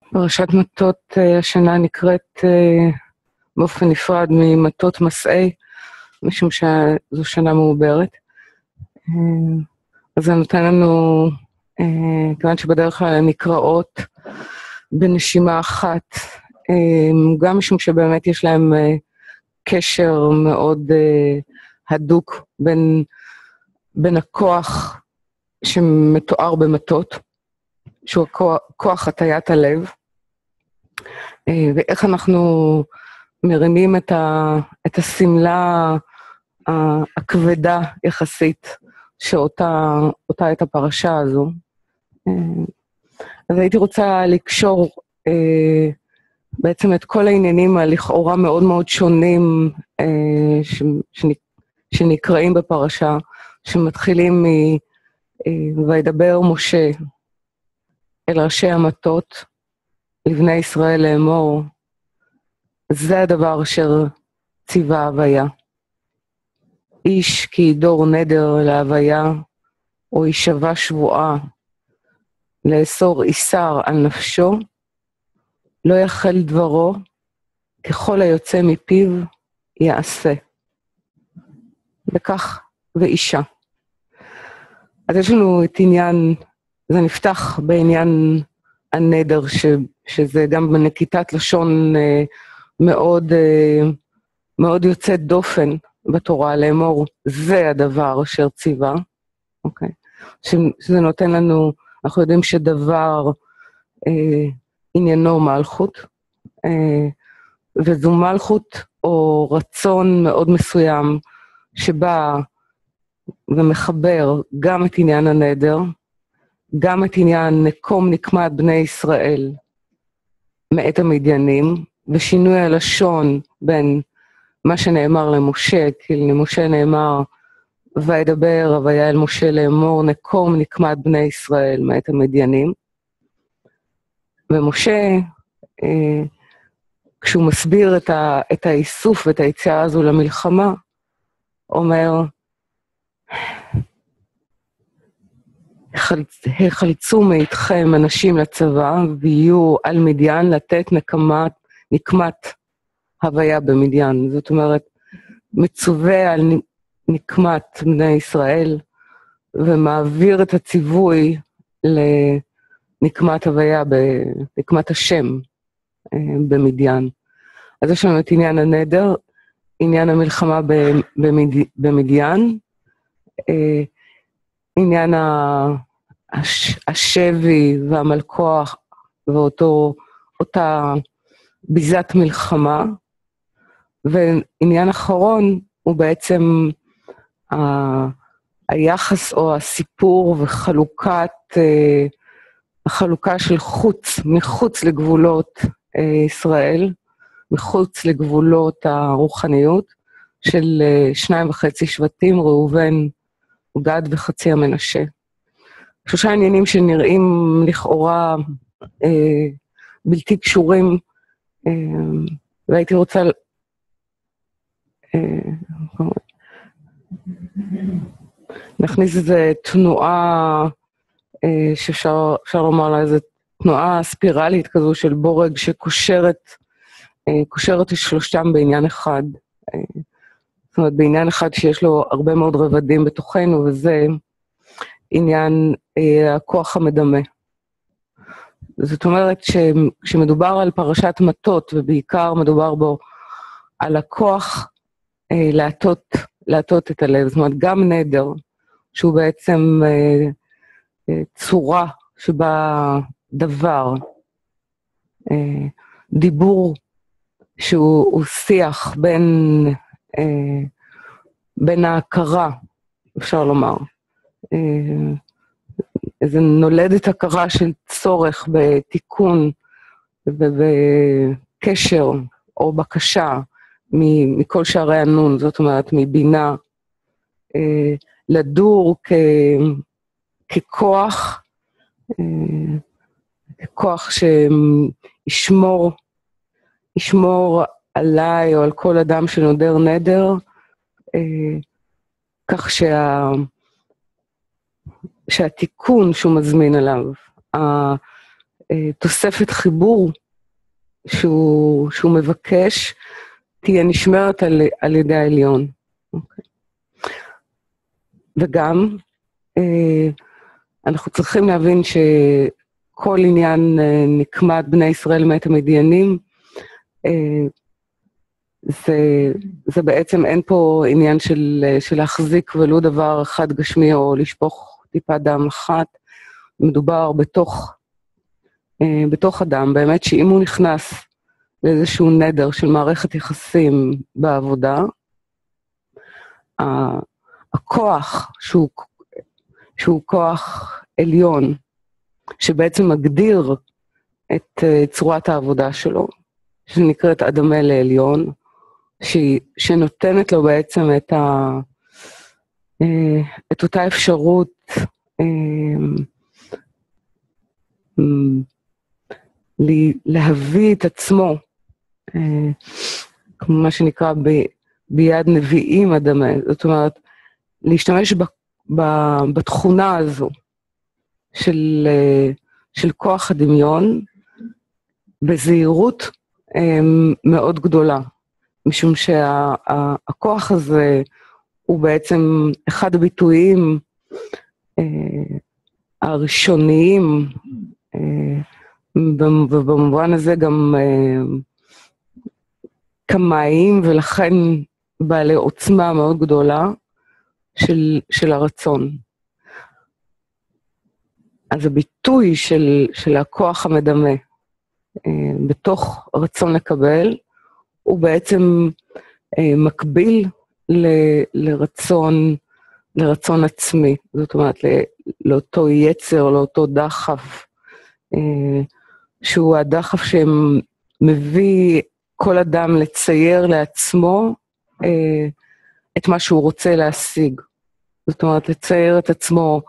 פרשת מטות השנה נקראת באופן נפרד ממטות מסעי, משום שזו שנה מעוברת. אז זה נותן לנו, כיוון שבדרך כלל הן נקראות בנשימה אחת, גם משום שבאמת יש להם קשר מאוד הדוק בין הכוח שמתואר במטות, שהוא כוח הטיית הלב, ואיך אנחנו מרימים את הסמלה הכבדה יחסית שאותה את הפרשה הזו. אז הייתי רוצה לקשור בעצם את כל העניינים הלכאורה מאוד מאוד שונים שנקראים בפרשה, שמתחילים וידבר משה אל ראשי המטות, לבני ישראל לאמור, זה הדבר אשר ציווה הוויה. איש כי ידור נדר להוויה, או יישבע שבועה, לאסור איסר על נפשו, לא יחל דברו, ככל היוצא מפיו יעשה. וכך ואישה. אז יש לנו את עניין, זה נפתח בעניין הנדר, שזה גם בנקיטת לשון מאוד, מאוד יוצאת דופן בתורה, לאמור, זה הדבר אשר ציווה, אוקיי? שזה נותן לנו, אנחנו יודעים שדבר עניינו מלכות, וזו מלכות או רצון מאוד מסוים, שבא ומחבר גם את עניין הנדר, גם את עניין נקום נקמת בני ישראל מאת המדיינים, ושינוי הלשון בין מה שנאמר למשה, כי למשה נאמר, וידבר הוויה אל משה לאמור, נקום נקמת בני ישראל מאת המדיינים. ומשה, כשהוא מסביר את האיסוף ואת היציאה הזו למלחמה, אומר, החלצו מאיתכם אנשים לצבא, ויהיו על מדיין לתת נקמת הוויה במדיין. זאת אומרת, מצווה על נקמת בני ישראל, ומעביר את הציווי לנקמת הוויה, בנקמת השם במדיין. אז יש לנו את עניין הנדר, עניין המלחמה במדיין, עניין השבי והמלכוח ואותה ביזת מלחמה, ועניין אחרון הוא בעצם היחס או הסיפור החלוקה של מחוץ לגבולות ישראל, מחוץ לגבולות הרוחניות של 2.5 שבטים, ראובן, גד וחצי המנשה. 3 עניינים שנראים לכאורה בלתי קשורים, והייתי רוצה נכניס איזו תנועה שאפשר לומר לה איזו תנועה ספירלית כזו של בורג שקושרת את שלושתם בעניין אחד. זאת אומרת, בעניין אחד שיש לו הרבה מאוד רבדים בתוכנו, וזה עניין הכוח המדמה. זאת אומרת שכשמדובר על פרשת מטות, ובעיקר מדובר בו על הכוח להטות את הלב, זאת אומרת, גם נדר, שהוא בעצם צורה שבה דבר, דיבור שהוא שיח בין ההכרה, אפשר לומר, איזה נולדת הכרה של צורך בתיקון ובקשר או בקשה מכל שערי הנון, זאת אומרת מבינה, לדור ככוח, כוח שישמור עליי או על כל אדם שנודר נדר, כך שהתיקון שהוא מזמין עליו, תוספת חיבור שהוא מבקש, תהיה נשמרת על ידי העליון. אוקיי. וגם, אנחנו צריכים להבין שכל עניין נקמת בני ישראל מת המדיינים, זה בעצם אין פה עניין של להחזיק ולו דבר אחד גשמי או לשפוך טיפה דם אחת, מדובר בתוך אדם, באמת שאם הוא נכנס לאיזשהו נדר של מערכת יחסים בעבודה, הכוח שהוא כוח עליון, שבעצם מגדיר את צורת העבודה שלו, שנקראת אדמה לעליון, שנותנת לו בעצם את אותה אפשרות להביא את עצמו, כמו מה שנקרא ביד נביאים אדמה, זאת אומרת, להשתמש בתכונה הזו של כוח הדמיון, בזהירות מאוד גדולה, משום שהכוח הזה הוא בעצם אחד הביטויים הראשוניים, ובמובן הזה גם קמאיים, ולכן בעלי עוצמה מאוד גדולה של הרצון. אז הביטוי של הכוח המדמה בתוך רצון לקבל, הוא בעצם מקביל לרצון עצמי, זאת אומרת לאותו יצר, לאותו דחף, שהוא הדחף שמביא כל אדם לצייר לעצמו את מה שהוא רוצה להשיג. זאת אומרת, לצייר את עצמו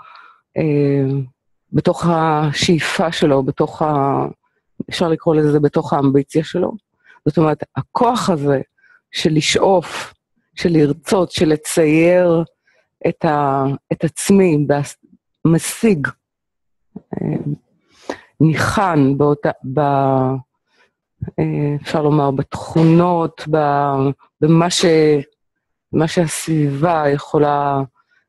בתוך השאיפה שלו, אפשר לקרוא לזה בתוך האמביציה שלו. זאת אומרת, הכוח הזה של לשאוף, של לרצות, של לצייר את עצמי, משיג, ניחן אפשר לומר, בתכונות, במה שהסביבה יכולה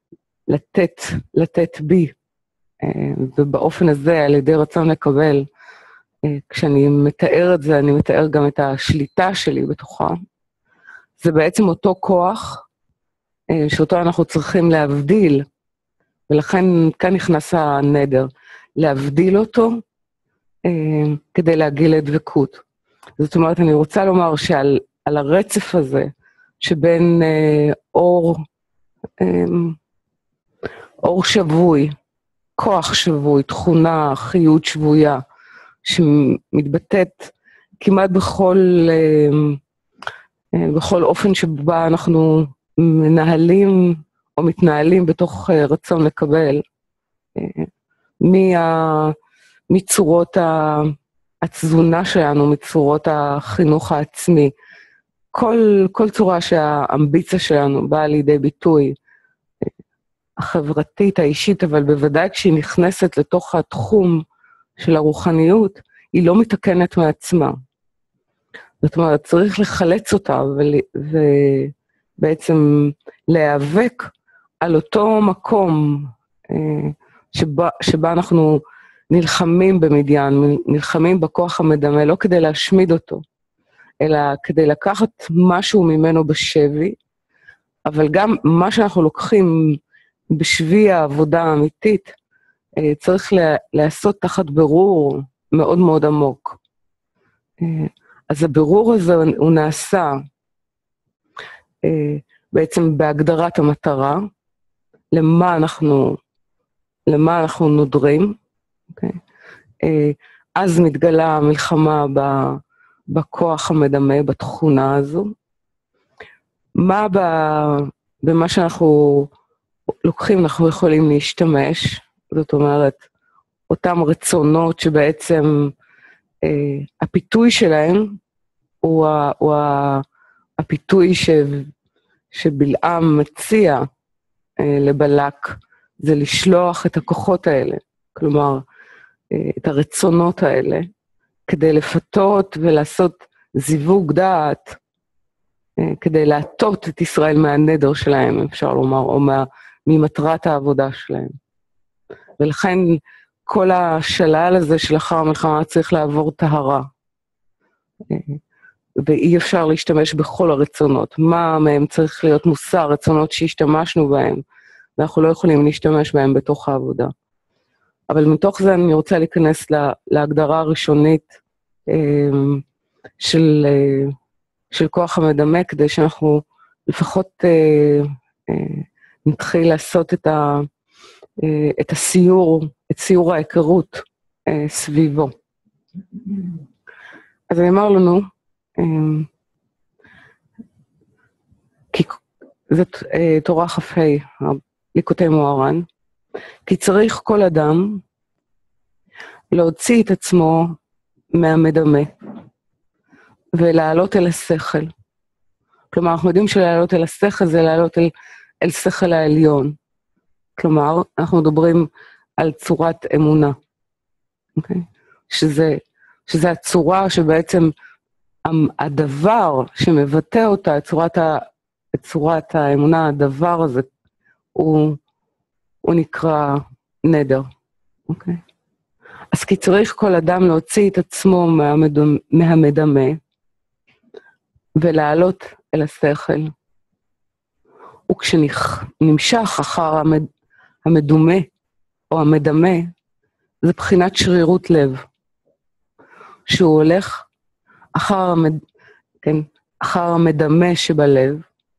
לתת בי, ובאופן הזה, על ידי רצון לקבל, כשאני מתאר את זה, אני מתאר גם את השליטה שלי בתוכה. זה בעצם אותו כוח, שאותו אנחנו צריכים להבדיל, ולכן כאן נכנס הנדר, להבדיל אותו, כדי להגיע לדבקות. זאת אומרת, אני רוצה לומר שעל הרצף הזה, שבין אור שבוי, כוח שבוי, תכונה, חיות שבויה, שמתבטאת כמעט בכל אופן שבה אנחנו מנהלים או מתנהלים בתוך רצון לקבל, מצורות התזונה שלנו, מצורות החינוך העצמי, כל צורה שהאמביציה שלנו באה לידי ביטוי, החברתית, האישית, אבל בוודאי כשהיא נכנסת לתוך התחום של הרוחניות, היא לא מתקנת מעצמה. זאת אומרת, צריך לחלץ אותה ובעצם להיאבק על אותו מקום שבה אנחנו נלחמים במדיין, נלחמים בכוח המדמה, לא כדי להשמיד אותו, אלא כדי לקחת משהו ממנו בשבי, אבל גם מה שאנחנו לוקחים בשבי העבודה האמיתית, צריך לעשות תחת ברור מאוד מאוד עמוק. אז הבירור הזה הוא נעשה בעצם בהגדרת המטרה, למה אנחנו נודרים, okay? אז מתגלה המלחמה בכוח המדמה, בתכונה הזו. מה במה שאנחנו לוקחים אנחנו יכולים להשתמש, זאת אומרת, אותם רצונות שבעצם הפיתוי שלהם הוא הפיתוי שבלעם מציע לבלק, זה לשלוח את הכוחות האלה. כלומר, את הרצונות האלה, כדי לפתות ולעשות זיווג דעת, כדי להטות את ישראל מהנדר שלהם, אפשר לומר, או ממטרת העבודה שלהם. ולכן כל השלל הזה שלאחר המלחמה צריך לעבור טהרה, ואי אפשר להשתמש בכל הרצונות. מה מהם צריך להיות מוסר, רצונות שהשתמשנו בהם, ואנחנו לא יכולים להשתמש בהם בתוך העבודה. אבל מתוך זה אני רוצה להיכנס להגדרה הראשונית של כוח המדמה, כדי שאנחנו לפחות נתחיל לעשות את הסיור, את סיור ההיכרות סביבו. אז אני אומר לנו, כי זאת תורה כ"ה, ליקוטי מוהר"ן, כי צריך כל אדם להוציא את עצמו מהמדמה ולעלות אל השכל. כלומר, אנחנו יודעים שלעלות אל השכל זה לעלות אל שכל העליון. כלומר, אנחנו מדברים על צורת אמונה. אוקיי? שזה הצורה שבעצם הדבר שמבטא אותה, את צורת האמונה, הדבר הזה, הוא נקרא נדר. אוקיי? אז כי צריך כל אדם להוציא את עצמו מהמדמה, ולעלות אל השכל. וכשנמשך אחר המדומה, או המדמה, זה בחינת שרירות לב. שהוא הולך אחר המדמה שבלב,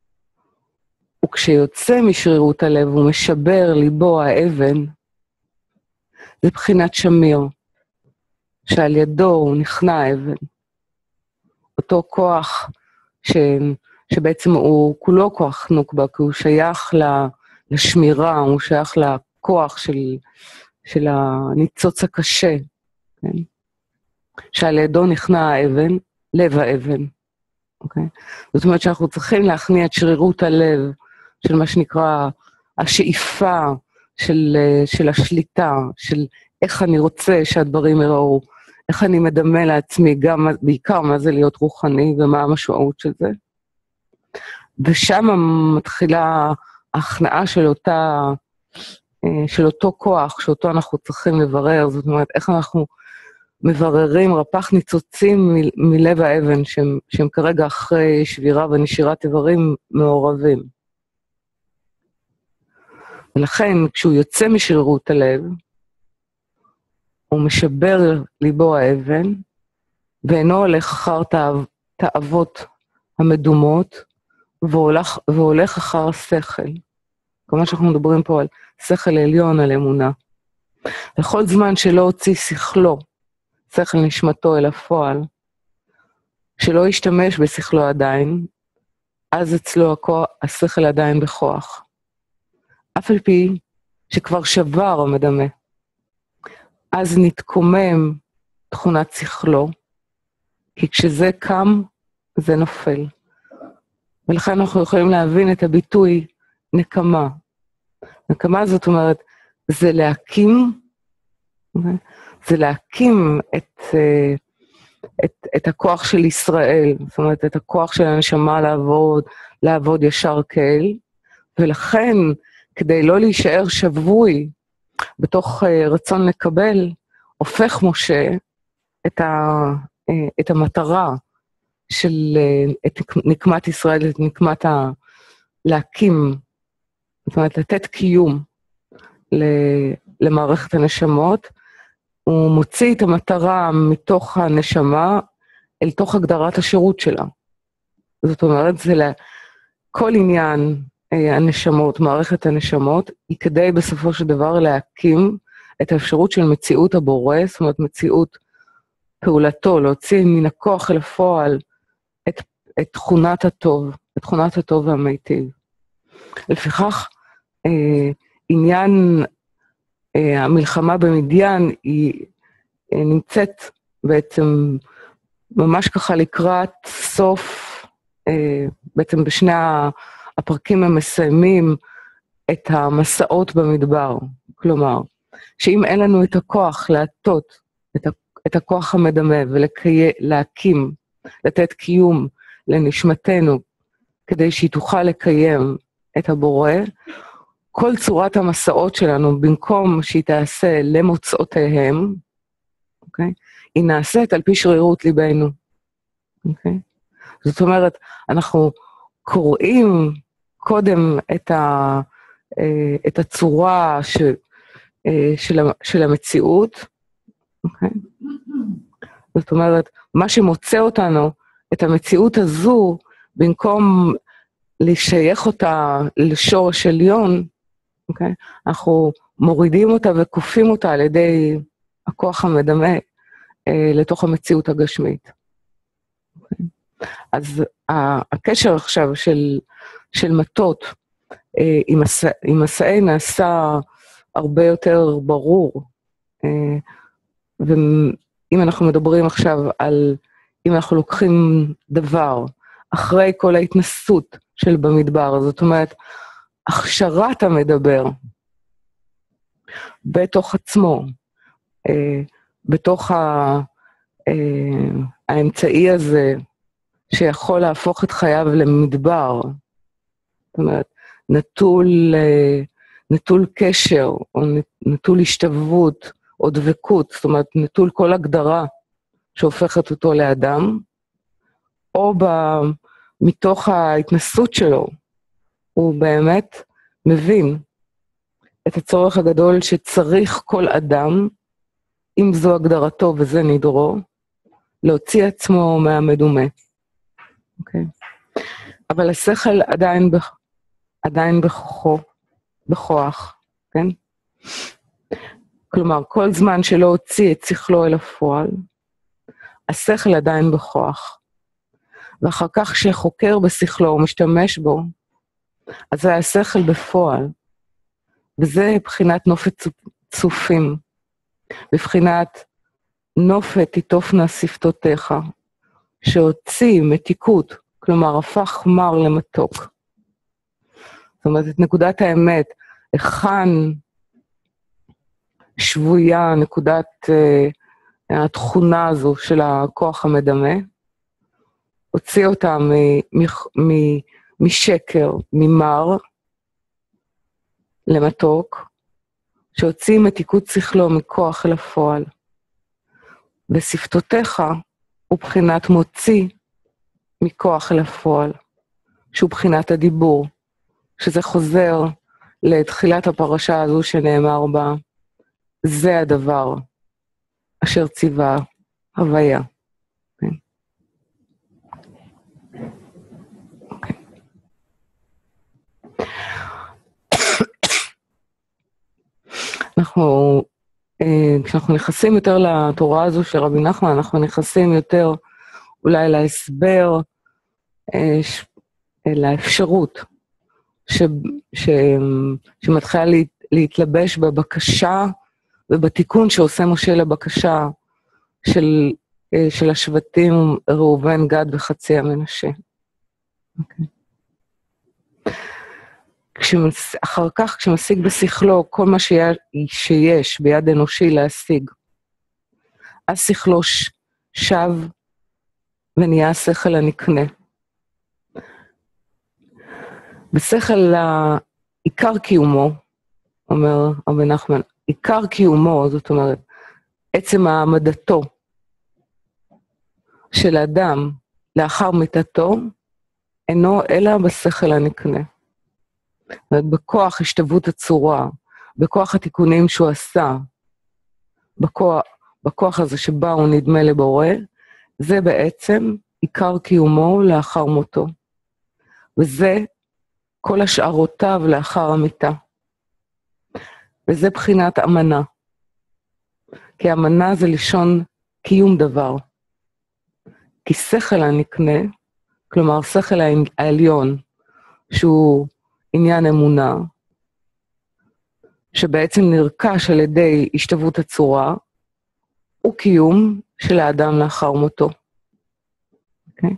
וכשיוצא משרירות הלב הוא משבר ליבו האבן, זה בחינת שמיר, שעל ידו הוא נכנע האבן. אותו כוח שבעצם הוא כולו כוח נוקבה, כי הוא שייך לשמירה, הוא שייך לכוח של הניצוץ הקשה, כן? שעל ידו נכנע האבן, לב האבן. אוקיי? זאת אומרת שאנחנו צריכים להכניע את שרירות הלב, של מה שנקרא השאיפה של השליטה, של איך אני רוצה שהדברים יראו, איך אני מדמה לעצמי, גם בעיקר מה זה להיות רוחני ומה המשמעות של זה. ושם מתחילה ההכנעה של אותו כוח, שאותו אנחנו צריכים לברר, זאת אומרת, איך אנחנו מבררים רפ"ח ניצוצים מלב האבן, שהם כרגע אחרי שבירה ונשירת איברים מעורבים. ולכן, כשהוא יוצא משרירות הלב, הוא משבר ליבו האבן, ואינו הולך אחר תאוות המדומות, והולך אחר השכל. כלומר שאנחנו מדברים פה על שכל עליון, על אמונה. בכל זמן שלא הוציא שכלו, שכל נשמתו אל הפועל, שלא ישתמש בשכלו עדיין, אז אצלו השכל עדיין בכוח. אף על פי שכבר שבר המדמה, אז נתקומם תכונת שכלו, כי כשזה קם, זה נופל. ולכן אנחנו יכולים להבין את הביטוי נקמה. נקמה זאת אומרת, זה להקים את הכוח של ישראל, זאת אומרת, את הכוח של הנשמה לעבוד ישר כאל, ולכן, כדי לא להישאר שבוי בתוך רצון לקבל, הופך משה את המטרה של את נקמת ישראל, את נקמת להקים, זאת אומרת, לתת קיום למערכת הנשמות, הוא מוציא את המטרה מתוך הנשמה אל תוך הגדרת השירות שלה. זאת אומרת, זה כל עניין הנשמות, מערכת הנשמות, היא כדי בסופו של דבר להקים את האפשרות של מציאות הבורא, זאת אומרת, מציאות פעולתו, להוציא מן הכוח אל הפועל את תכונת הטוב, את תכונת הטוב והמיטיב. לפיכך, עניין המלחמה במדיין היא נמצאת בעצם ממש ככה לקראת סוף, בעצם בשני הפרקים המסיימים את המסעות במדבר. כלומר, שאם אין לנו את הכוח להטות את הכוח המדמה ולהקים, לתת קיום לנשמתנו, כדי שהיא תוכל לקיים את הבורא, כל צורת המסעות שלנו, במקום שהיא תעשה למוצאותיהם, אוקיי? היא נעשית על פי שרירות ליבנו. אוקיי? זאת אומרת, אנחנו קוראים קודם את הצורה של המציאות, אוקיי? זאת אומרת, מה שמוצא אותנו, את המציאות הזו, במקום לשייך אותה לשורש עליון, אוקיי? אנחנו מורידים אותה וכופים אותה על ידי הכוח המדמה לתוך המציאות הגשמית. אוקיי? אז הקשר עכשיו של מטות עם מסעי נעשה הרבה יותר ברור, ואם אנחנו מדברים עכשיו על, אם אנחנו לוקחים דבר, אחרי כל ההתנסות של במדבר, זאת אומרת, הכשרת המדבר, בתוך עצמו, בתוך האמצעי הזה, שיכול להפוך את חייו למדבר, זאת אומרת, נטול קשר, או נטול השתוות, או דבקות, זאת אומרת, נטול כל הגדרה שהופכת אותו לאדם, או מתוך ההתנסות שלו, הוא באמת מבין את הצורך הגדול שצריך כל אדם, אם זו הגדרתו וזה נדרו, להוציא עצמו מהמדומה. אוקיי? אבל השכל עדיין בכוח, כן? כלומר, כל זמן שלא הוציא את שכלו אל הפועל, השכל עדיין בכוח. ואחר כך שחוקר בשכלו ומשתמש בו, אז זה השכל בפועל. וזה בחינת נופת צופים, בבחינת נופת תיטופנה שפתותיך, שהוציא מתיקות, כלומר הפך מר למתוק. זאת אומרת, את נקודת האמת, היכן שבויה נקודת התכונה הזו של הכוח המדמה, הוציא אותה משקר, ממר, למתוק, שהוציא מתיקות שכלו מכוח אל הפועל. ושפתותיך הוא בחינת מוציא מכוח אל הפועל, שהוא בחינת הדיבור, שזה חוזר לתחילת הפרשה הזו שנאמר בה, זה הדבר אשר ציווה הוויה. כשאנחנו נכנסים יותר לתורה הזו של רבי נחמן, אנחנו נכנסים יותר אולי להסבר, לאפשרות שמתחילה להתלבש בבקשה ובתיקון שעושה משה לבקשה של השבטים ראובן, גד וחצי המנשה. אוקיי. אחר כך, כשמשיג בשכלו כל מה שיש ביד אנושי להשיג, אז שכלו שב ונהיה השכל הנקנה. בשכל עיקר קיומו, אומר רבי נחמן, עיקר קיומו, זאת אומרת, עצם העמדתו של האדם לאחר מיתתו, אינו אלא בשכל הנקנה. זאת אומרת, בכוח השתוות הצורה, בכוח התיקונים שהוא עשה, בכוח הזה שבה הוא נדמה לבורא, זה בעצם עיקר קיומו לאחר מותו. וזה כל השארותיו לאחר המיתה. וזה בחינת אמנה. כי אמנה זה לשון קיום דבר. כי שכל הנקנה, כלומר שכל העליון, שהוא עניין אמונה, שבעצם נרכש על ידי השתוות הצורה, הוא קיום של האדם לאחר מותו. אוקיי?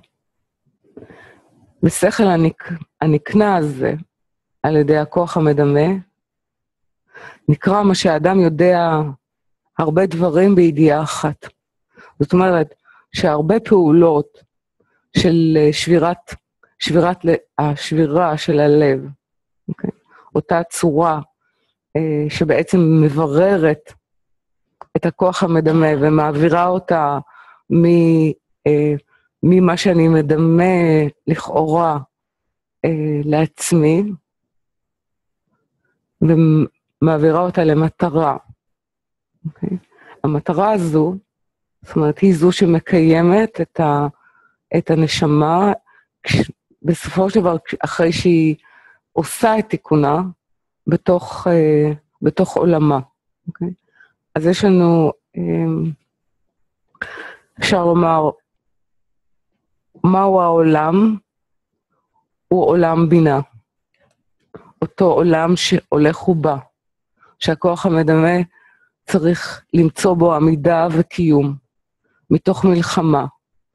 בשכל הנקנה הזה, על ידי הכוח המדמה, נקרא מה שהאדם יודע הרבה דברים בידיעה אחת. זאת אומרת שהרבה פעולות של השבירה של הלב, אוקיי? אותה צורה שבעצם מבררת את הכוח המדמה ומעבירה אותה ממה שאני מדמה לכאורה לעצמי, ומעבירה אותה למטרה. Okay. המטרה הזו, זאת אומרת, היא זו שמקיימת את הנשמה, בסופו של דבר, אחרי שהיא עושה את תיקונה, בתוך עולמה. Okay. אז יש לנו, אפשר לומר, מהו העולם? הוא עולם בינה. אותו עולם שהולך ובא, שהכוח המדמה צריך למצוא בו עמידה וקיום, מתוך מלחמה,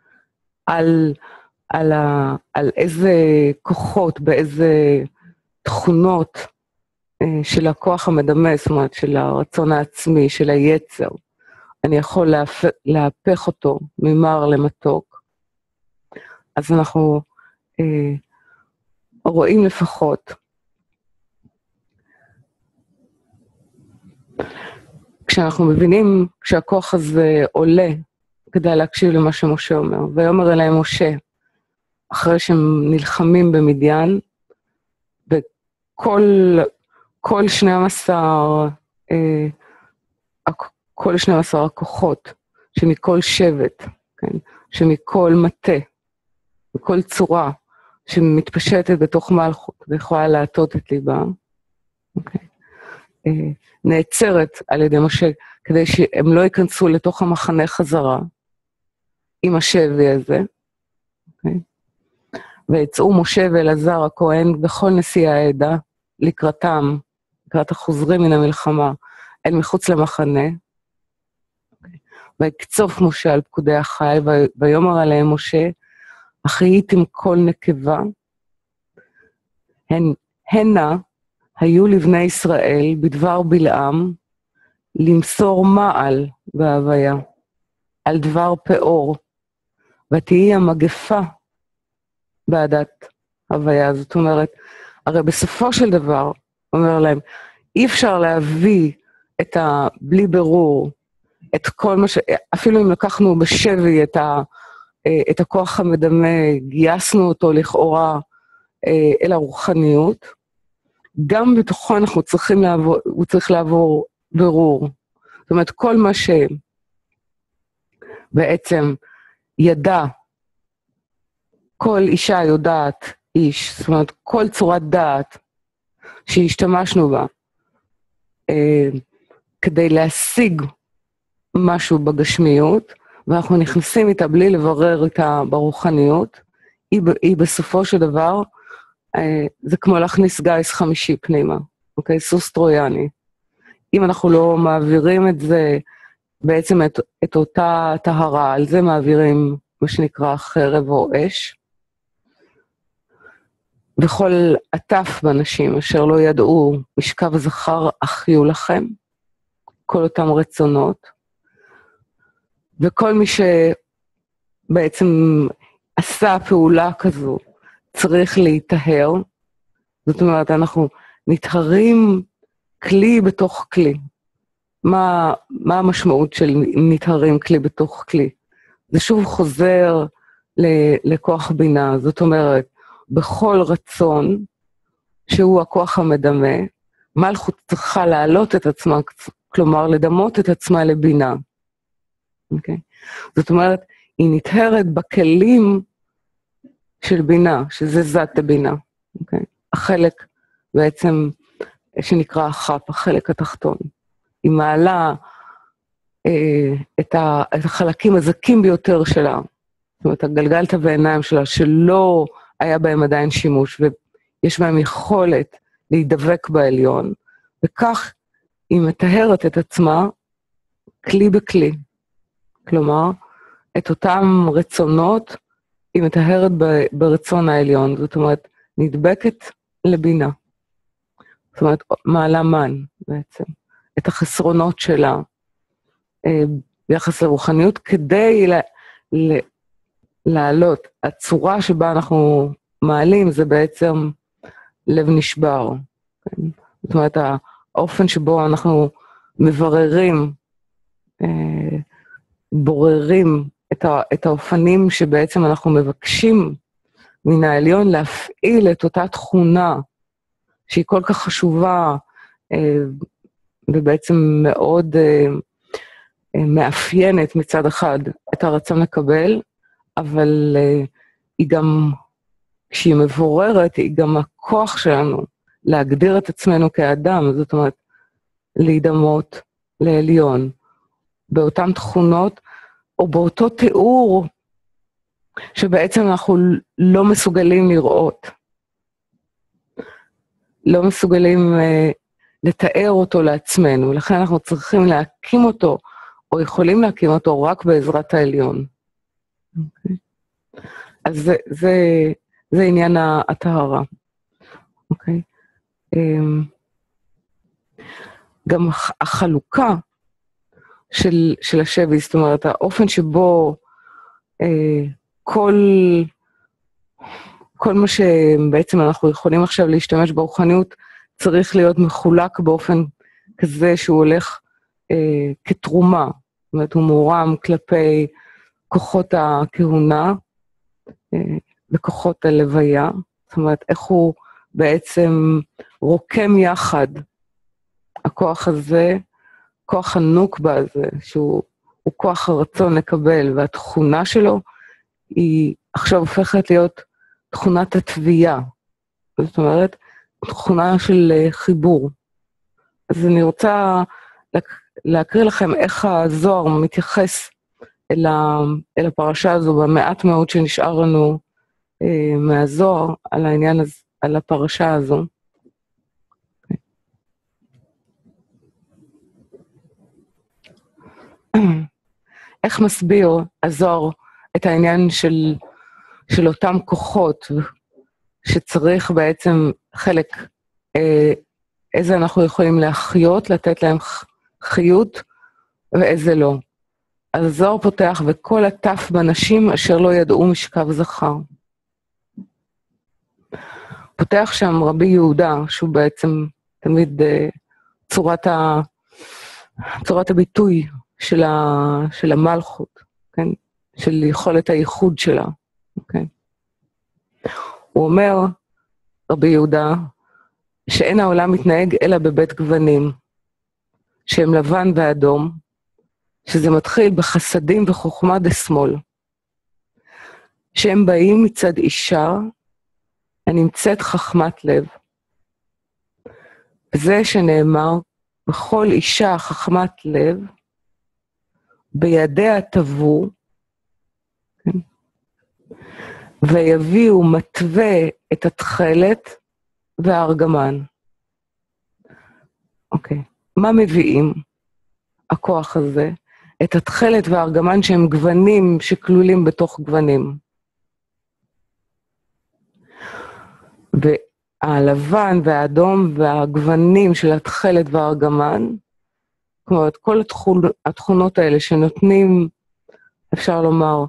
על איזה כוחות, באיזה תכונות של הכוח המדמה, זאת אומרת, של הרצון העצמי, של היצר, אני יכול להפך אותו ממר למתוק. אז אנחנו רואים לפחות, כשאנחנו מבינים שהכוח הזה עולה, כדאי להקשיב למה שמשה אומר, ויאמר אליהם משה, אחרי שהם נלחמים במדיין, כל 12 הכוחות, שמכל שבט, כן, שמכל מטה, וכל צורה, שמתפשטת בתוך מלכות, ויכולה להטות את ליבה, אוקיי. נעצרת על ידי משה, כדי שהם לא ייכנסו לתוך המחנה חזרה, עם השבי הזה, okay. ויצאו משה ואלעזר הכהן בכל נשיאי העדה, לקראתם, לקראת החוזרים מן המלחמה, אל מחוץ למחנה, okay. ויקצוף משה על פקודי החיל, ויאמר עליהם משה, אחייתם כל נקבה, הנה, היו לבני ישראל בדבר בלעם למסור מעל בהוויה, על דבר פאור, ותהי המגפה בעדת הוויה. זאת אומרת, הרי בסופו של דבר, אומר להם, אי אפשר להביא בלי ברור, את כל מה אפילו אם לקחנו בשבי את הכוח המדמה, גייסנו אותו לכאורה אל הרוחניות, גם בתוכו הוא צריך לעבור ברור. זאת אומרת, כל מה שבעצם ידע, כל אישה יודעת איש, זאת אומרת, כל צורת דעת שהשתמשנו בה, כדי להשיג משהו בגשמיות, ואנחנו נכנסים איתה בלי לברר איתה ברוחניות, היא בסופו של דבר, זה כמו להכניס גיס חמישי פנימה, אוקיי? סוס טרויאני. אם אנחנו לא מעבירים את זה, בעצם את אותה טהרה, על זה מעבירים מה שנקרא חרב או אש, וכל עטף באנשים אשר לא ידעו משכב זכר אחיו לכם, כל אותם רצונות, וכל מי שבעצם עשה פעולה כזו, צריך להתאהר, זאת אומרת, אנחנו נטהרים כלי בתוך כלי. מה המשמעות של נטהרים כלי בתוך כלי? זה שוב חוזר לכוח בינה, זאת אומרת, בכל רצון, שהוא הכוח המדמה, מלכות צריכה להעלות את עצמה, כלומר, לדמות את עצמה לבינה. אוקיי? זאת אומרת, היא נטהרת בכלים של בינה, שזה זת הבינה. אוקיי? החלק בעצם שנקרא החפ, החלק התחתון. היא מעלה את החלקים הזקים ביותר שלה, זאת אומרת, הגלגלת בעיניים שלה, שלא היה בהם עדיין שימוש, ויש בהם יכולת להידבק בעליון, וכך היא מטהרת את עצמה כלי בכלי. כלומר, את אותם רצונות היא מטהרת ברצון העליון, זאת אומרת, נדבקת לבינה. זאת אומרת, מעלה מן בעצם, את החסרונות שלה ביחס לרוחניות, כדי לעלות. הצורה שבה אנחנו מעלים זה בעצם לב נשבר. כן? זאת אומרת, האופן שבו אנחנו מבררים, בוררים את האופנים שבעצם אנחנו מבקשים מן העליון להפעיל את אותה תכונה שהיא כל כך חשובה ובעצם מאוד מאפיינת מצד אחד את הרצון לקבל, אבל היא גם, כשהיא מבוררת, היא גם הכוח שלנו להגדיר את עצמנו כאדם, זאת אומרת, להידמות לעליון, באותן תכונות, או באותו תיאור, שבעצם אנחנו לא מסוגלים לראות. לא מסוגלים לתאר אותו לעצמנו, לכן אנחנו צריכים להקים אותו, או יכולים להקים אותו רק בעזרת העליון. Okay. אז זה עניין הטהרה. אוקיי? גם החלוקה של השבי, זאת אומרת, האופן שבו כל מה שבעצם אנחנו יכולים עכשיו להשתמש ברוחניות, צריך להיות מחולק באופן כזה שהוא הולך כתרומה. זאת אומרת, הוא מורם כלפי כוחות הכהונה וכוחות הלוויה. זאת אומרת, איך הוא בעצם רוקם יחד הכוח הזה, כוח הנוקבה הזה, שהוא כוח הרצון לקבל, והתכונה שלו היא עכשיו הופכת להיות תכונת התביעה. זאת אומרת, תכונה של חיבור. אז אני רוצה להקריא לכם איך הזוהר מתייחס אל הפרשה הזו, במעט מאוד שנשאר לנו מהזוהר, על העניין הזה, על הפרשה הזו. איך מסביר הזוהר את העניין של אותם כוחות, שצריך בעצם חלק, איזה אנחנו יכולים להחיות, לתת להם חיות, ואיזה לא. אז הזוהר פותח, וכל הטף בנשים אשר לא ידעו משכב זכר. פותח שם רבי יהודה, שהוא בעצם תמיד צורת הביטוי של המלכות, כן? של יכולת הייחוד שלה. כן? הוא אומר, רבי יהודה, שאין העולם מתנהג אלא בבית גוונים, שהם לבן ואדום, שזה מתחיל בחסדים וחוכמה דשמאל, שהם באים מצד אישה הנמצאת חכמת לב. זה שנאמר, בכל אישה חכמת לב, בידיה תבוא, כן? ויביאו מתווה את התכלת והארגמן. אוקיי, מה מביאים הכוח הזה? את התכלת והארגמן שהם גוונים שכלולים בתוך גוונים. והלבן והאדום והגוונים של התכלת והארגמן, כלומר, את כל התכונות האלה שנותנים, אפשר לומר,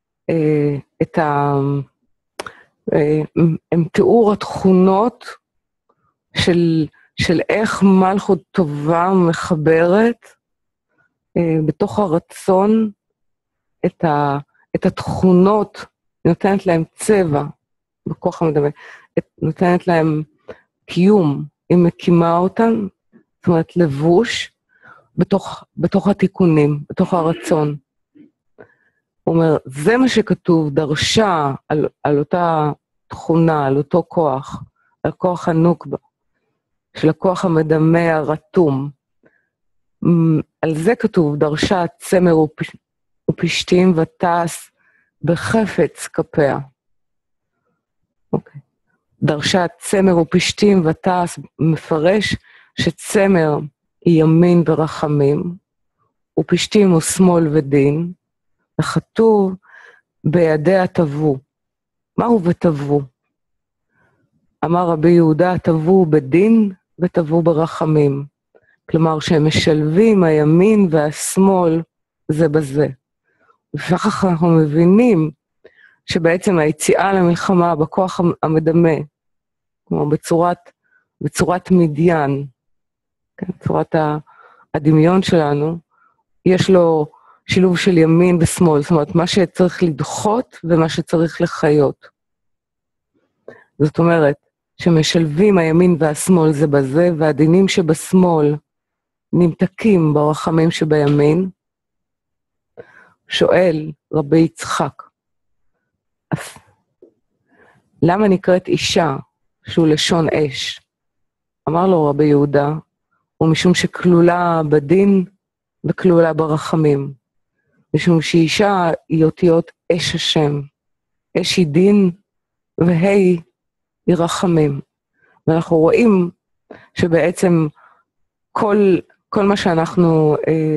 הם תיאור התכונות של איך מלכות טובה מחברת בתוך הרצון את התכונות, נותנת להם צבע בכוח המדמה, נותנת להם קיום, היא מקימה אותם, זאת אומרת לבוש, בתוך התיקונים, בתוך הרצון. הוא אומר, זה מה שכתוב, דרשה על אותה תכונה, על אותו כוח, על כוח הנוקבה, של הכוח המדמה הרתום. על זה כתוב, דרשה צמר ופשתים ותעש בחפץ כפיה. אוקיי. דרשה צמר ופשתים ותעש מפרש שצמר היא ימין ורחמים, ופשתים הוא שמאל ודין, וכתוב בידיה תבוא. מהו ותבוא? אמר רבי יהודה, תבוא בדין ותבוא ברחמים. כלומר שהם משלבים הימין והשמאל זה בזה. וכך אנחנו מבינים שבעצם היציאה למלחמה בכוח המדמה, כמו בצורת מדיין, כן, צורת הדמיון שלנו, יש לו שילוב של ימין ושמאל, זאת אומרת, מה שצריך לדחות ומה שצריך לחיות. זאת אומרת, שמשלבים הימין והשמאל זה בזה, והדינים שבשמאל נמתקים ברחמים שבימין. שואל רבי יצחק, למה נקראת אישה שהוא לשון אש? אמר לו רבי יהודה, ומשום שכלולה בדין וכלולה ברחמים. משום שאישה היא אותיות אש השם. אש היא דין והי היא רחמים. ואנחנו רואים שבעצם כל מה שאנחנו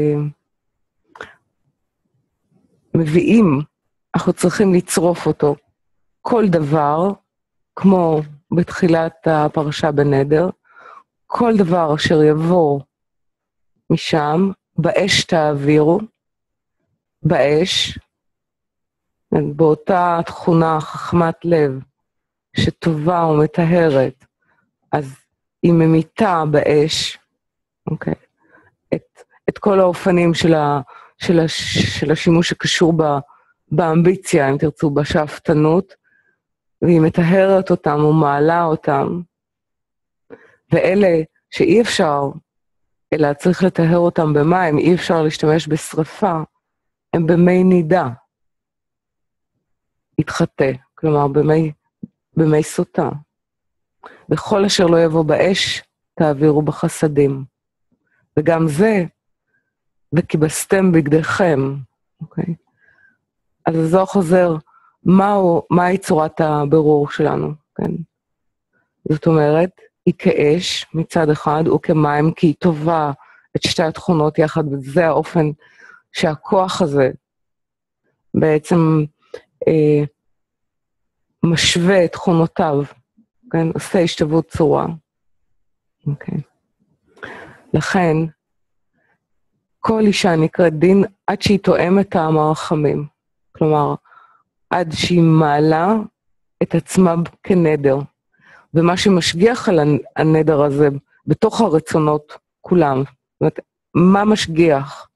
מביאים, אנחנו צריכים לצרוף אותו. כל דבר, כמו בתחילת הפרשה בנדר, כל דבר אשר יבוא משם, באש תעבירו, באש, באותה תכונה חכמת לב, שטובה ומטהרת, אז היא ממיתה באש, אוקיי? את כל האופנים של השימוש שקשור באמביציה, אם תרצו, בשאפתנות, והיא מטהרת אותם ומעלה אותם, ואלה שאי אפשר, אלא צריך לטהר אותם במים, אי אפשר להשתמש בשריפה, הם במי נידה, התחטא, כלומר במי סוטה. וכל אשר לא יבוא באש, תעבירו בחסדים. וגם זה, וכיבסתם בגדיכם, אוקיי? אז זו חוזר, מהי צורת הבירור שלנו, כן? זאת אומרת, היא כאש מצד אחד, וכמים, כי היא טובה את שתי התכונות יחד, וזה האופן שהכוח הזה בעצם משווה את תכונותיו, כן? עושה השתוות צורה. אוקיי. לכן, כל אישה נקראת דין עד שהיא תואמת טעם הרחמים. כלומר, עד שהיא מעלה את עצמה כנדר. ומה שמשגיח על הנדר הזה, בתוך הרצונות כולם, זאת אומרת, מה משגיח?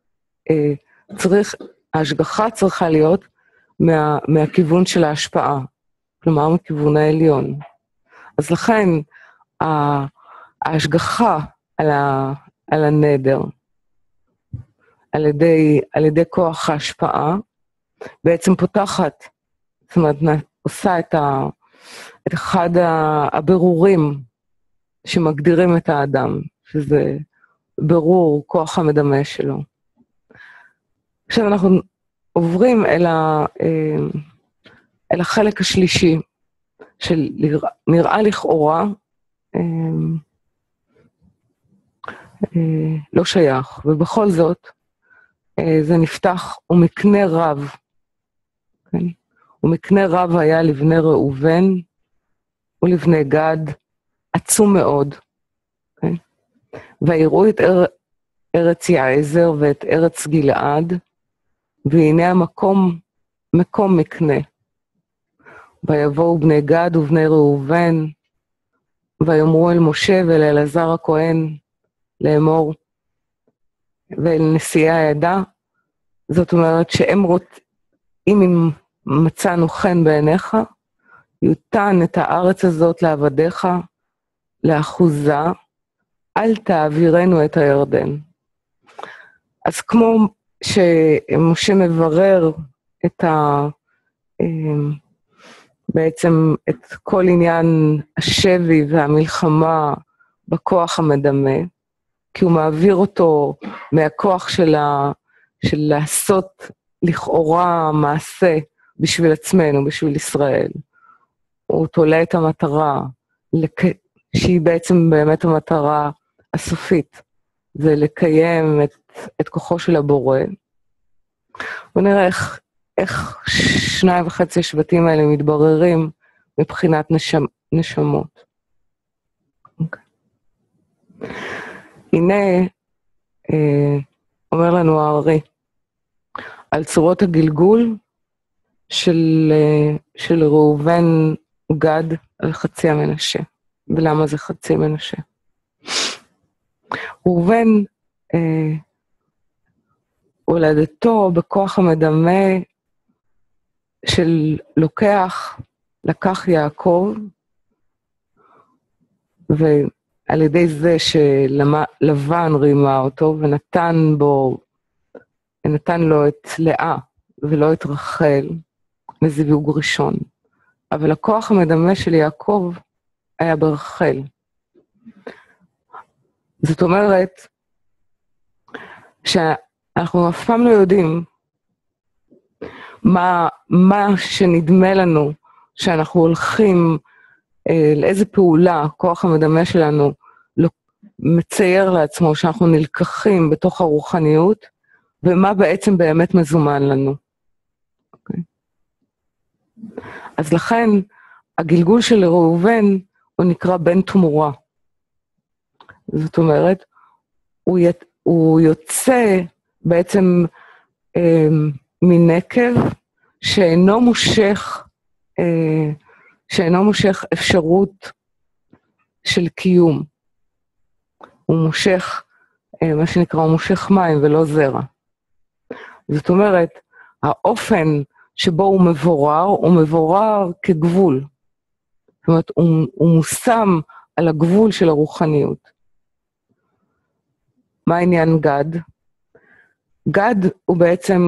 ההשגחה צריכה להיות מהכיוון של ההשפעה, כלומר מכיוון העליון. אז לכן, ההשגחה על הנדר, על ידי כוח ההשפעה, בעצם פותחת, זאת אומרת, עושה את אחד הבירורים שמגדירים את האדם, שזה ברור כוח המדמה שלו. עכשיו אנחנו עוברים אל החלק השלישי, של נראה לכאורה לא שייך, ובכל זאת זה נפתח ומקנה רב, כן? ומקנה רב היה לבני ראובן ולבני גד עצום מאוד, כן? ויראו את ארץ יעזר ואת ארץ גלעד, והנה המקום מקום מקנה. ויבואו בני גד ובני ראובן, ויאמרו אל משה ואל אלעזר הכהן לאמור, ואל נשיאי העדה, זאת אומרת שהם אם מצאנו חן בעיניך, יותן את הארץ הזאת לעבדיך, לאחוזה, אל תעבירנו את הירדן. אז כמו שמשה מברר בעצם את כל עניין השבי והמלחמה בכוח המדמה, כי הוא מעביר אותו מהכוח של לעשות לכאורה מעשה בשביל עצמנו, בשביל ישראל. הוא תולה את המטרה, שהיא בעצם באמת המטרה הסופית, זה לקיים את כוחו של הבורא. ונראה איך 2.5 השבטים האלה מתבררים מבחינת נשמות. Okay. הנה, אומר לנו הארי, על צורות הגלגול של ראובן גד על חצי המנשה. ולמה זה חצי מנשה? ראובן, הולדתו בכוח המדמה של לקח יעקב, ועל ידי זה שלבן רימה אותו ונתן לו את לאה ולא את רחל לזיווג ראשון. אבל הכוח המדמה של יעקב היה ברחל. זאת אומרת שאנחנו אף פעם לא יודעים מה שנדמה לנו שאנחנו הולכים, לאיזה פעולה כוח המדמה שלנו מצייר לעצמו שאנחנו נלקחים בתוך הרוחניות, ומה בעצם באמת מזומן לנו. Okay. אז לכן הגלגול של ראובן הוא נקרא בן תמורה. זאת אומרת, הוא יוצא בעצם מנקב שאינו מושך אפשרות של קיום. הוא מושך, מה שנקרא, הוא מושך מים ולא זרע. זאת אומרת, האופן שבו הוא מבורר כגבול. זאת אומרת, הוא מושם על הגבול של הרוחניות. מה העניין גד? גד הוא בעצם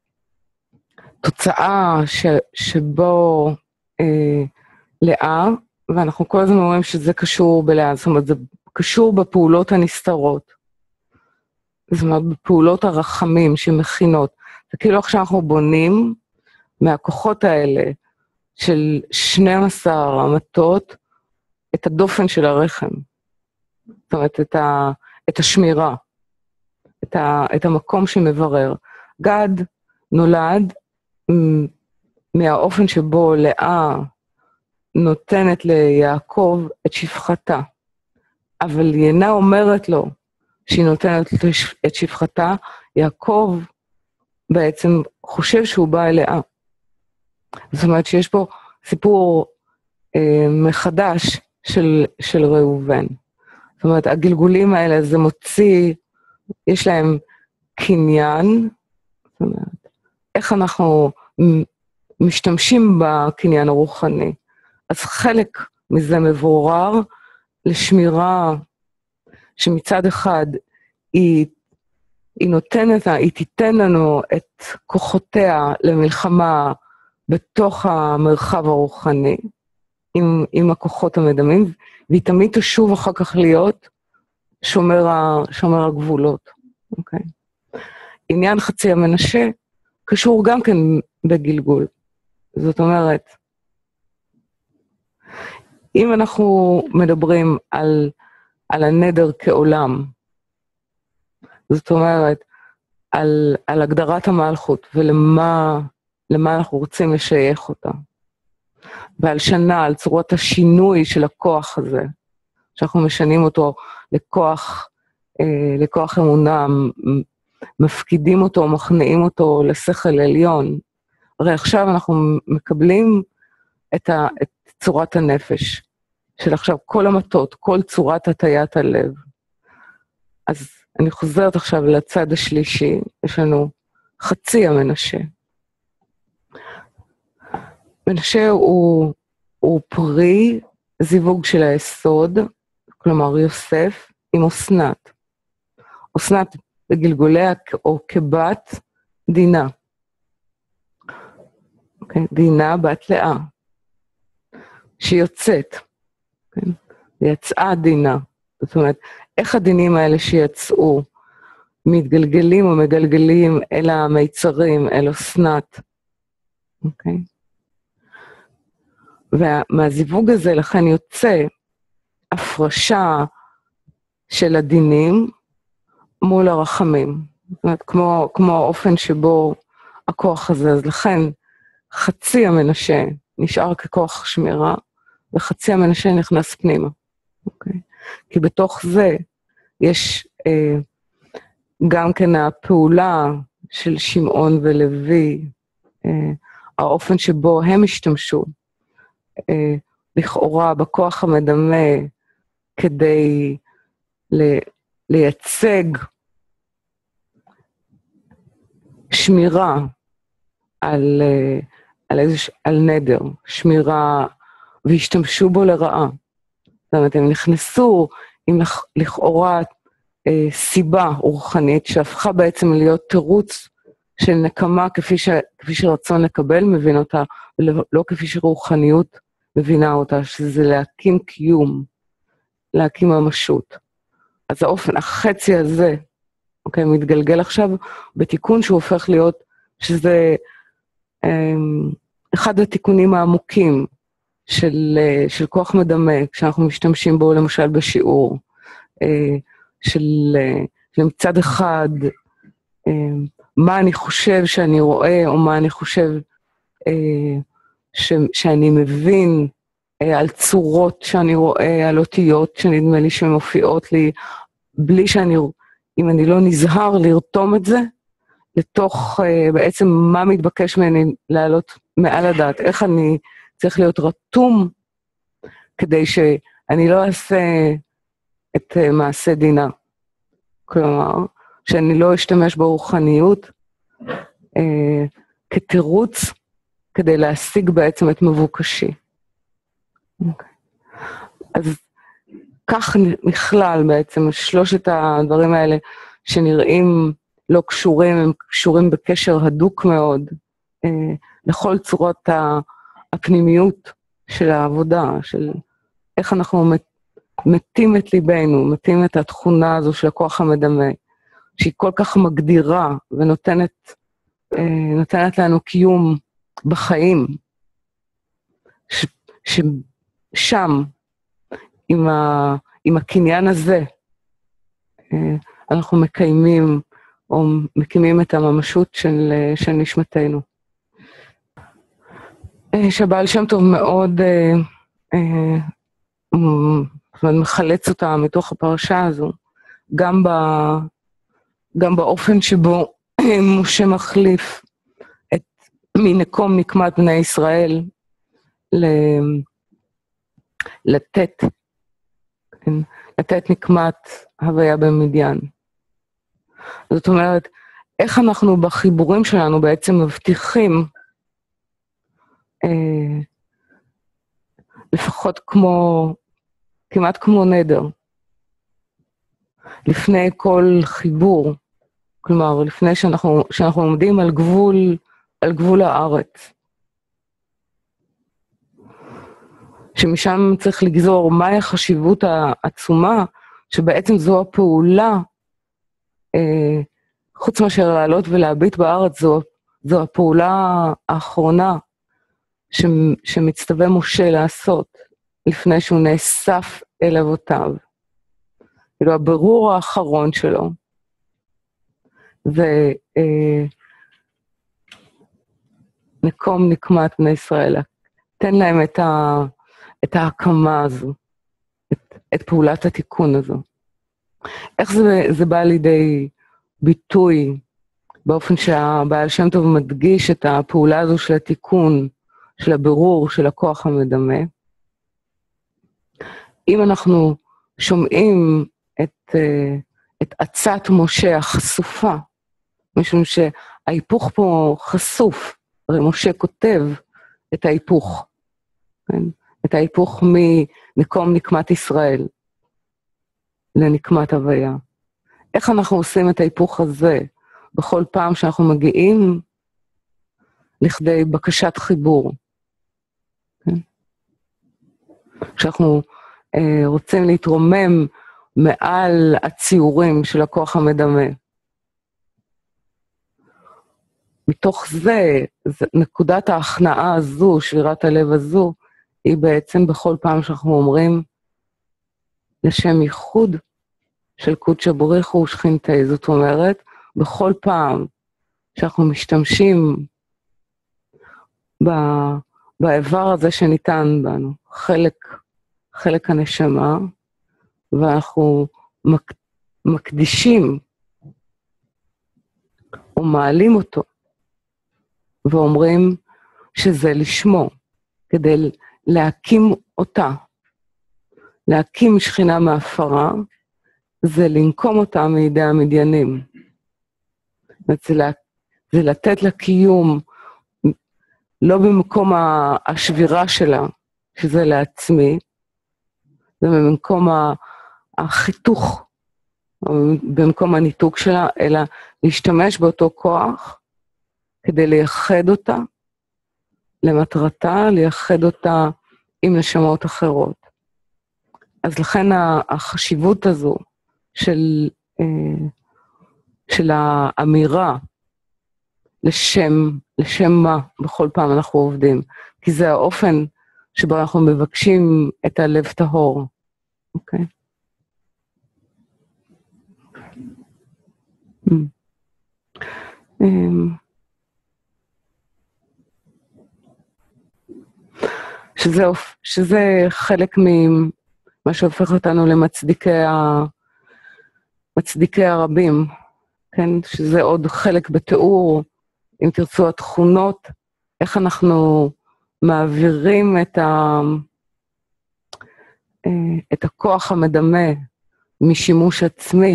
תוצאה שבו לאה, ואנחנו כל הזמן אומרים שזה קשור בלאה, זאת אומרת, זה קשור בפעולות הנסתרות. זאת אומרת, בפעולות הרחמים שמכינות. זה כאילו עכשיו אנחנו בונים מהכוחות האלה של 12 המתות את הדופן של הרחם. זאת אומרת, את השמירה, את המקום שמברר. גד נולד מהאופן שבו לאה נותנת ליעקב את שפחתה, אבל היא אינה אומרת לו שהיא נותנת את שפחתה, יעקב בעצם חושב שהוא בא אליה. זאת אומרת שיש פה סיפור מחדש של ראובן. זאת אומרת, הגלגולים האלה זה מוציא, יש להם קניין, זאת אומרת, איך אנחנו משתמשים בקניין הרוחני. אז חלק מזה מבורר לשמירה שמצד אחד היא תיתן לנו את כוחותיה למלחמה בתוך המרחב הרוחני, עם הכוחות המדמים, והיא תמיד תשוב אחר כך להיות שומר הגבולות. אוקיי. עניין חצי המנשה קשור גם כן בגלגול. זאת אומרת, אם אנחנו מדברים על הנדר כעולם, זאת אומרת, על הגדרת המלכות ולמה אנחנו רוצים לשייך אותה, ועל שנה, על צורת השינוי של הכוח הזה, שאנחנו משנים אותו לכוח אמונה, מפקידים אותו, מכניעים אותו לשכל עליון. הרי עכשיו אנחנו מקבלים את צורת הנפש, של עכשיו כל המתות, כל צורת הטיית הלב. אז אני חוזרת עכשיו לצד השלישי, יש לנו חצי המנשה. מנשה הוא פרי זיווג של היסוד, כלומר יוסף עם אסנת. אסנת בגלגוליה או כבת דינה. Okay, דינה בת לאה, שיוצאת. Okay? יצאה דינה. זאת אומרת, איך הדינים האלה שיצאו מתגלגלים או מגלגלים אל המיצרים, אל אסנת. אוקיי? ומהזיווג הזה לכן יוצא הפרשה של הדינים מול הרחמים. זאת אומרת, כמו האופן שבו הכוח הזה, אז לכן חצי המנשה נשאר ככוח שמירה, וחצי המנשה נכנס פנימה. אוקיי? כי בתוך זה יש גם כן הפעולה של שמעון ולוי, האופן שבו הם השתמשו, לכאורה בכוח המדמה, כדי לייצג שמירה על נדר, שמירה, והשתמשו בו לרעה. זאת אומרת, הם נכנסו עם לכאורה סיבה רוחנית, שהפכה בעצם להיות תירוץ של נקמה כפי שרצון לקבל מבין אותה, ולא כפי שרוחניות מבינה אותה, שזה להקים קיום, להקים ממשות. אז החצי הזה, אוקיי, מתגלגל עכשיו בתיקון שהוא הופך להיות, שזה אחד התיקונים העמוקים של כוח מדמה, כשאנחנו משתמשים בו למשל בשיעור, של מצד אחד, מה אני חושב שאני רואה, או מה אני חושב שאני מבין, על צורות שאני רואה, על אותיות שנדמה לי שמופיעות לי, בלי אם אני לא נזהר לרתום את זה, לתוך בעצם מה מתבקש ממני לעלות מעל הדעת, איך אני צריך להיות רתום, כדי שאני לא אעשה את מעשה דינה. כלומר, שאני לא אשתמש ברוחניות כתירוץ, כדי להשיג בעצם את מבוקשי. אז כך נכלל בעצם שלושת הדברים האלה, שנראים לא קשורים, הם קשורים בקשר הדוק מאוד, לכל צורות הפנימיות של העבודה, של איך אנחנו מתים את ליבנו, מתים את התכונה הזו של הכוח המדמה, שהיא כל כך מגדירה ונותנת לנו קיום בחיים, ששם, עם הקניין הזה, אנחנו מקיימים, או מקימים את הממשות של נשמתנו. שהבעל שם טוב מאוד מחלץ אותה מתוך הפרשה הזו, גם באופן שבו משה מחליף את מנקום נקמת בני ישראל לתת נקמת הוויה במדיין. זאת אומרת, איך אנחנו בחיבורים שלנו בעצם מבטיחים, לפחות כמעט כמו נדר, לפני כל חיבור, כלומר, לפני שאנחנו עומדים על גבול הארץ, שמשם צריך לגזור מהי החשיבות העצומה, שבעצם זו הפעולה, חוץ מאשר לעלות ולהביט בארץ, זו הפעולה האחרונה שמצטווה משה לעשות, לפני שהוא נאסף אל אבותיו. כאילו, הבירור האחרון שלו, ונקום נקמת בני ישראל, תן להם את ההקמה הזו, את פעולת התיקון הזו. איך זה בא לידי ביטוי, באופן שהבעל שם טוב מדגיש את הפעולה הזו של התיקון, של הבירור, של הכוח המדמה. אם אנחנו שומעים את עצת משה החשופה, משום שההיפוך פה חשוף, הרי משה כותב את ההיפוך, כן? את ההיפוך מנקום נקמת ישראל לנקמת הוויה. איך אנחנו עושים את ההיפוך הזה בכל פעם שאנחנו מגיעים לכדי בקשת חיבור? כן? כשאנחנו רוצים להתרומם מעל הציורים של הכוח המדמה. מתוך זה, נקודת ההכנעה הזו, שבירת הלב הזו, היא בעצם בכל פעם שאנחנו אומרים לשם ייחוד של קודש בריך ושכינתי. זאת אומרת, בכל פעם שאנחנו משתמשים באיבר הזה שניתן בנו, חלק הנשמה, ואנחנו מקדישים או מעלים אותו, ואומרים שזה לשמו, כדי להקים אותה. להקים שכינה מהפרה, זה לנקום אותה מידי המדיינים. זה לתת לה קיום, לא במקום השבירה שלה, שזה לעצמי, זה במקום החיתוך, במקום הניתוק שלה, אלא להשתמש באותו כוח, כדי לייחד אותה, למטרתה, לייחד אותה עם נשמות אחרות. אז לכן החשיבות הזו של האמירה לשם מה בכל פעם אנחנו עובדים, כי זה האופן שבו אנחנו מבקשים את הלב טהור, אוקיי? שזה חלק ממה שהופך אותנו למצדיקי הרבים, כן? שזה עוד חלק בתיאור, אם תרצו התכונות, איך אנחנו מעבירים את הכוח המדמה משימוש עצמי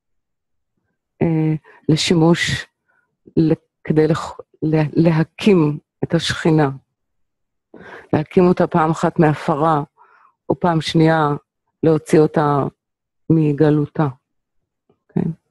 לשימוש כדי להקים את השכינה. להקים אותה פעם אחת מהפרה, או פעם שנייה להוציא אותה מגלותה. כן?